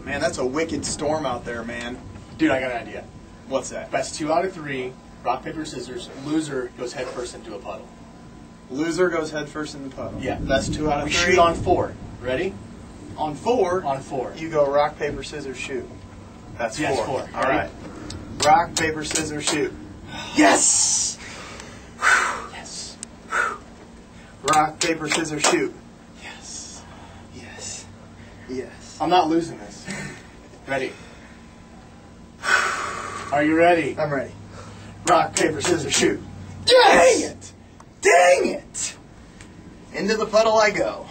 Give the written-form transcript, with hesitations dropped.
Man, that's a wicked storm out there, man. Dude, I got an idea. What's that? Best 2 out of 3. Rock, paper, scissors. Loser goes head first into a puddle. Loser goes head first in the puddle. Yeah. Best 2 out of We 3. shoot on 4. Ready? On 4? On 4. You go rock, paper, scissors, shoot. That's 4. Yes, 4. All right. Rock, paper, scissors, shoot. Yes! Yes. Rock, paper, scissors, shoot. Yes. Yes. Yes. I'm not losing this. Ready? Are you ready? I'm ready. Rock, paper, scissors, shoot. Dang it! Dang it! Into the puddle I go.